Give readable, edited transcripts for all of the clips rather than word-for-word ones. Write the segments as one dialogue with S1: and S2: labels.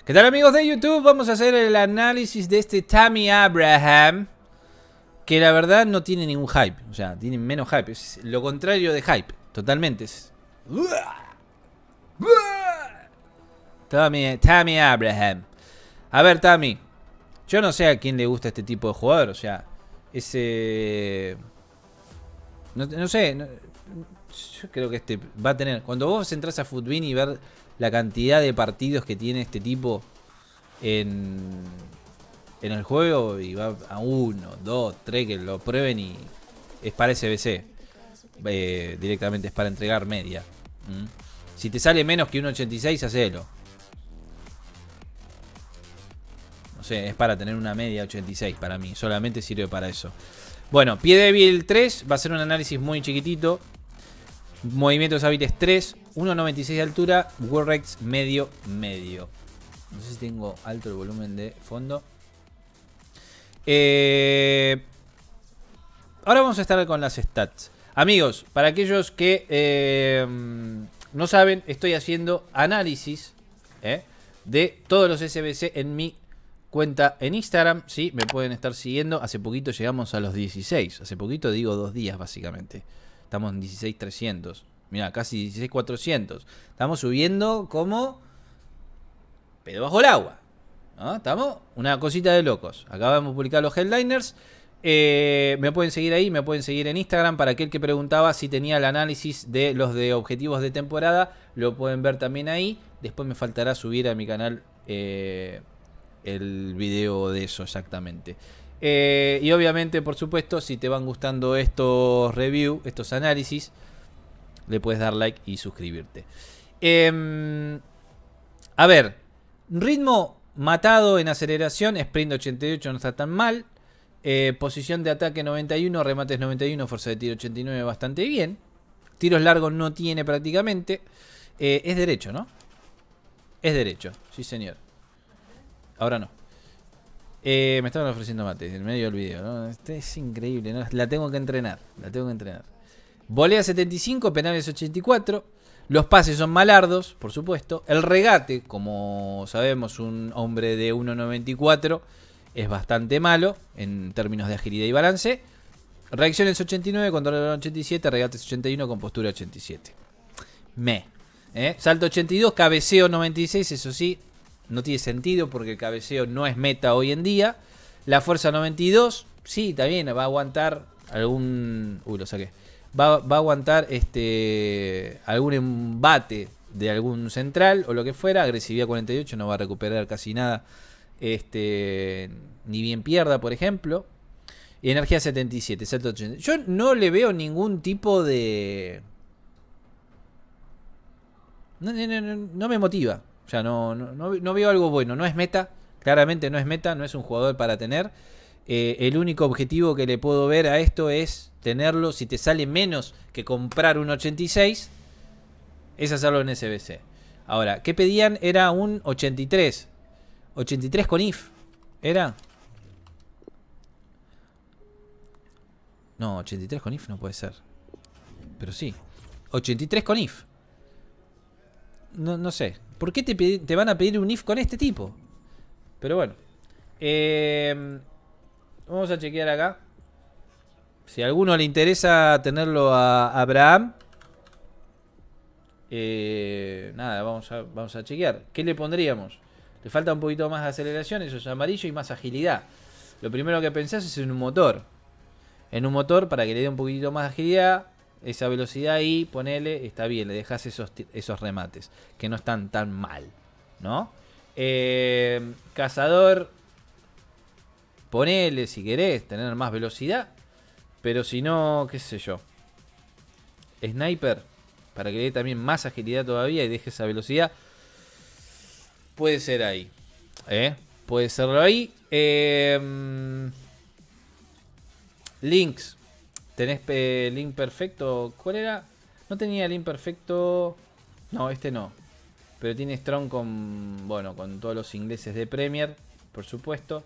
S1: ¿Qué tal, amigos de YouTube? Vamos a hacer el análisis de este Tammy Abraham, que la verdad no tiene ningún hype. O sea, tiene menos hype. Es lo contrario de hype, totalmente. Es... Tammy Abraham. A ver, Tammy, yo no sé a quién le gusta este tipo de jugador. O sea, ese... No sé. Yo creo que este va a tener... Cuando vos entras a Futbin y ver la cantidad de partidos que tiene este tipo en el juego, y va a 1, 2, 3 que lo prueben, y es para SBC. Directamente es para entregar media. Si te sale menos que 1.86, hacelo. No sé, es para tener una media 86 para mí. Solamente sirve para eso. Bueno, pie débil 3. Va a ser un análisis muy chiquitito. Movimientos hábiles 3. 1.96 de altura. Worrex medio. No sé si tengo alto el volumen de fondo. Ahora vamos a estar con las stats. Amigos, para aquellos que no saben, estoy haciendo análisis de todos los SBC en mi cuenta en Instagram. Sí, me pueden estar siguiendo. Hace poquito llegamos a los 16. Hace poquito, digo 2 días básicamente. Estamos en 16.300. Mirá, casi 16.400. Estamos subiendo como pedo bajo el agua, ¿no? Estamos una cosita de locos. Acabamos de publicar los headliners. Me pueden seguir ahí, me pueden seguir en Instagram. Para aquel que preguntaba si tenía el análisis de los de objetivos de temporada, lo pueden ver también ahí. Después me faltará subir a mi canal el video de eso exactamente. Y obviamente, por supuesto, si te van gustando estos reviews, estos análisis, le puedes dar like y suscribirte. A ver, ritmo matado en aceleración, sprint 88, no está tan mal. Posición de ataque 91, remates 91, fuerza de tiro 89, bastante bien. Tiros largos no tiene prácticamente. Es derecho, ¿no? Es derecho, sí señor. Ahora no. Me estaban ofreciendo mate en medio del video, ¿no? Este es increíble, ¿no? La tengo que entrenar. Volea 75, penales 84. Los pases son malardos, por supuesto. El regate, como sabemos, un hombre de 1.94 es bastante malo en términos de agilidad y balance. Reacciones 89, control 87, regates 81, compostura 87. Salto 82, cabeceo 96, eso sí, no tiene sentido porque el cabeceo no es meta hoy en día. La fuerza 92, sí, también va a aguantar algún... lo saqué. Va a aguantar algún embate de algún central o lo que fuera. Agresividad 48, no va a recuperar casi nada. Ni bien pierda, por ejemplo. Y energía 77, salto 80. Yo no le veo ningún tipo de... No me motiva. O sea, no veo algo bueno. No es meta. Claramente no es meta. No es un jugador para tener. El único objetivo que le puedo ver a esto es tenerlo. Si te sale menos que comprar un 86, es hacerlo en SBC. Ahora, ¿qué pedían? Era un 83. 83 con IF. ¿Era? No, 83 con IF no puede ser. Pero sí. 83 con IF. No sé. ¿Por qué te van a pedir un IF con este tipo? Pero bueno. Vamos a chequear acá. Si a alguno le interesa tenerlo a Abraham. Nada, vamos a chequear. ¿Qué le pondríamos? Le falta un poquito más de aceleración, eso es amarillo, y más agilidad. Lo primero que pensás es en un motor. En un motor para que le dé un poquito más de agilidad. Esa velocidad ahí, ponele, está bien, le dejas esos remates, que no están tan mal, ¿no? Cazador, ponele si querés tener más velocidad, pero si no, qué sé yo. Sniper, para que le dé también más agilidad todavía y deje esa velocidad. Puede ser ahí. Puede serlo ahí. Links. ¿Tenés link perfecto? ¿Cuál era? No tenía link perfecto. No, este no. Pero tiene Strong con... Bueno, con todos los ingleses de Premier, por supuesto.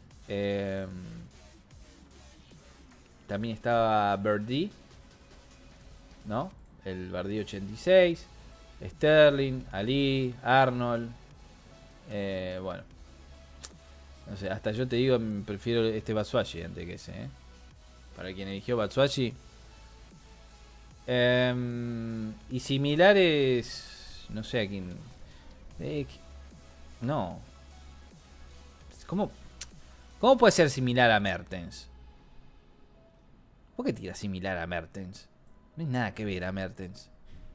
S1: También estaba Birdie, ¿no? El Birdie 86. Sterling, Ali, Arnold. Bueno. No sé, hasta yo te digo, prefiero este Batshuayi antes que ese, Para quien eligió Batshuayi. Y similares... No sé a quién... no. ¿Cómo puede ser similar a Mertens? ¿Por qué tira similar a Mertens? No hay nada que ver a Mertens.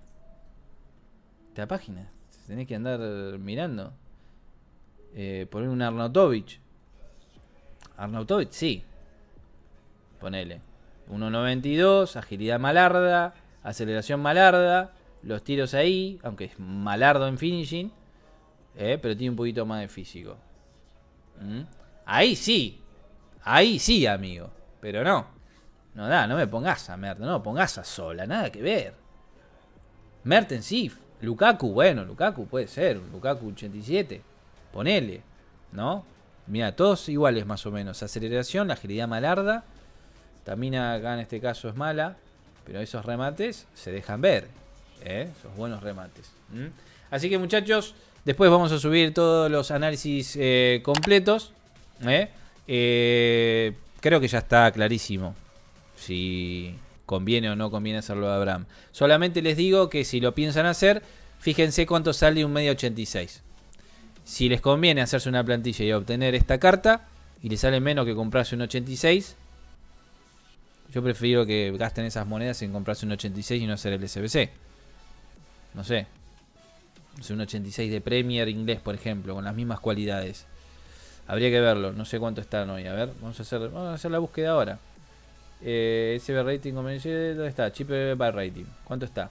S1: Esta página. Tenés que andar mirando. Poner un Arnautovic. Arnautovic, sí. Ponele. 1.92, agilidad malarda, aceleración malarda, los tiros ahí, aunque es malardo en finishing, pero tiene un poquito más de físico. Ahí sí, amigo. Pero no da, no me pongas a Mertens, no me pongas a Sola, nada que ver. Mertens sí, Lukaku, bueno, Lukaku puede ser, Lukaku 87, ponele, ¿no? Mira, todos iguales más o menos. Aceleración, la agilidad malarda. Tamina acá en este caso es mala. Pero esos remates se dejan ver. Esos buenos remates. Así que muchachos, después vamos a subir todos los análisis completos. Creo que ya está clarísimo si conviene o no conviene hacerlo de Abraham. Solamente les digo que si lo piensan hacer, fíjense cuánto sale un medio 86. Si les conviene hacerse una plantilla y obtener esta carta y les sale menos que comprarse un 86, yo prefiero que gasten esas monedas en comprarse un 86 y no hacer el SBC. No sé. Un 86 de Premier inglés, por ejemplo, con las mismas cualidades. Habría que verlo. No sé cuánto están hoy. A ver, vamos a hacer la búsqueda ahora. SB rating convencional. ¿Dónde está? Chip by rating. ¿Cuánto está?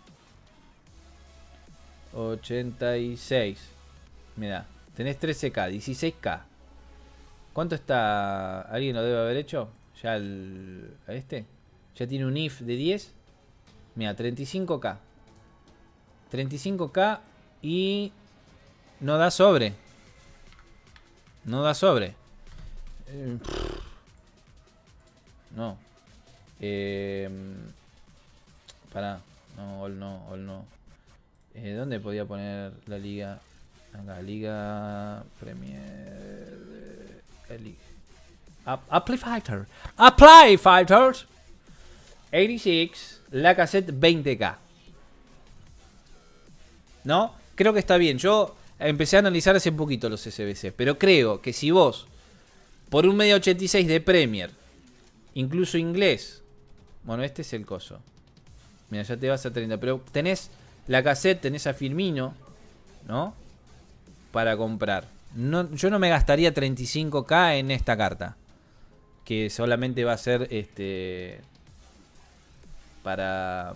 S1: 86. Mirá, tenés 13k, 16k. ¿Cuánto está? ¿Alguien lo debe haber hecho? Ya a este. Ya tiene un if de 10. Mira, 35k. 35k y no da sobre. No da sobre. No. Pará. No, all no. ¿Dónde podía poner la liga? La Liga Premier. Apply Fighter. Apply Fighters. 86. La cassette 20k. ¿No? Creo que está bien. Yo empecé a analizar hace poquito los SBC. Pero creo que si vos, por un medio 86 de Premier, incluso inglés. Bueno, este es el coso. Mira, ya te vas a 30. Pero tenés la cassette, tenés a Firmino, ¿no? Para comprar. No, yo no me gastaría 35k en esta carta. Que solamente va a ser para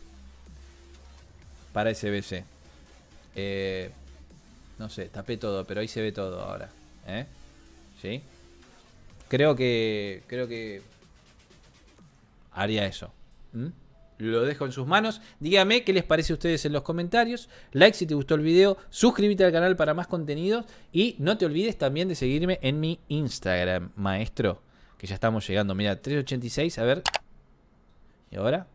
S1: SBC. No sé, tapé todo, pero ahí se ve todo ahora. ¿Sí? Creo que haría eso. Lo dejo en sus manos. Dígame qué les parece a ustedes en los comentarios. Like si te gustó el video. Suscríbete al canal para más contenidos. Y no te olvides también de seguirme en mi Instagram, maestro. Que ya estamos llegando. Mira, 386. A ver. ¿Y ahora?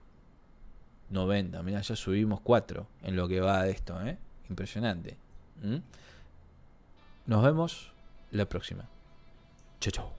S1: 90. Mira, ya subimos 4 en lo que va de esto. Impresionante. Nos vemos la próxima. Chau, chau.